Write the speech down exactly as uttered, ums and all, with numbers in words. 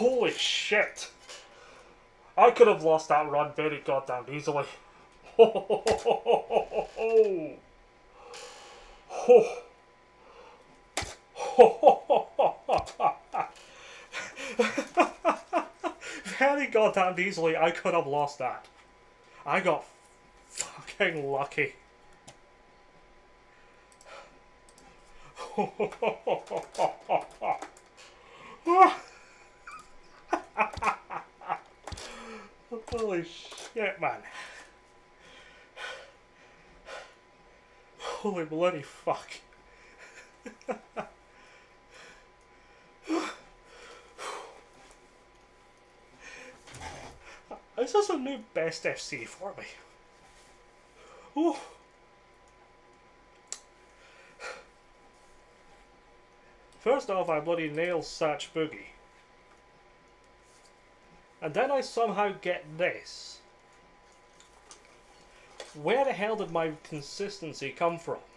Holy shit! I could have lost that run very goddamn easily. Ho ho ho ho ho ho ho ho. Ho ho ho ho ho ho. Very goddamn easily I could have lost that. I got fucking lucky. Ho ho ho ho ho ho ho. Holy shit, man. Holy bloody fuck. This is a new best F C for me. Ooh. First off, I bloody nail Satch Boogie. And then I somehow get this. Where the hell did my consistency come from?